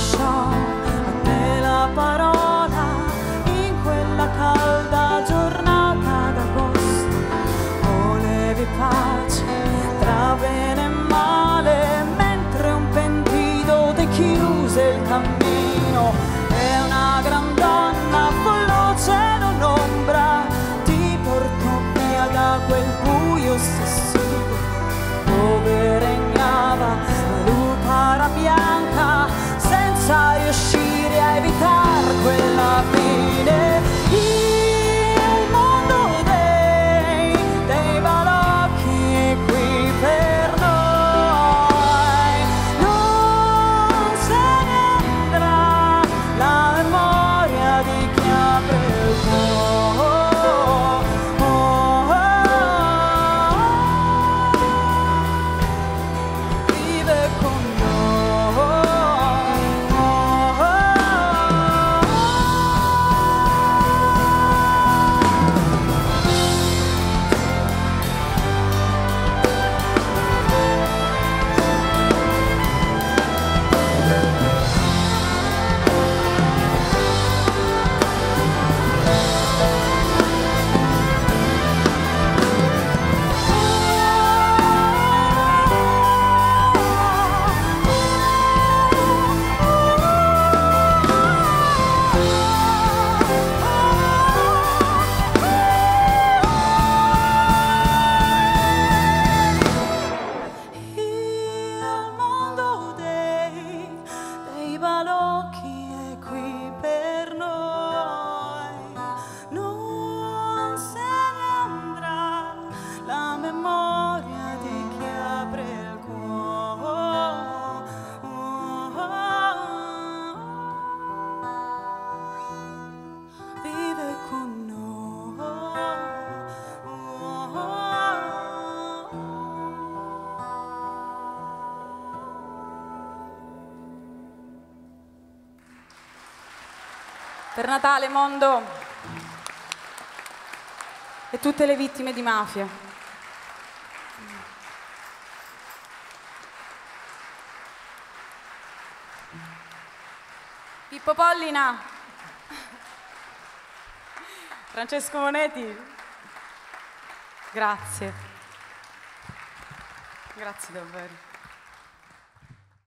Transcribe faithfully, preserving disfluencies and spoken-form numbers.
lascio a te la parola in quella calda giornata d'agosto. Volevi pace tra bene e male, mentre un pentito ti chiuse il cammino. E una gran donna con lo cielo in ombra ti portò via da quel buio ossessivo dove regnava la lupa bianca, senza riuscire a evitare quella fine. Il mondo dei, dei balocchi è qui per noi, non se ne andrà la memoria di chi apre il cuore. Vive con balocchi è qui per noi, non se ne andrà la memoria di chi apre il cuore. Vive con noi. Per Natale, mondo, e tutte le vittime di mafia. Pippo Pollina, Francesco Monetti, grazie, grazie davvero.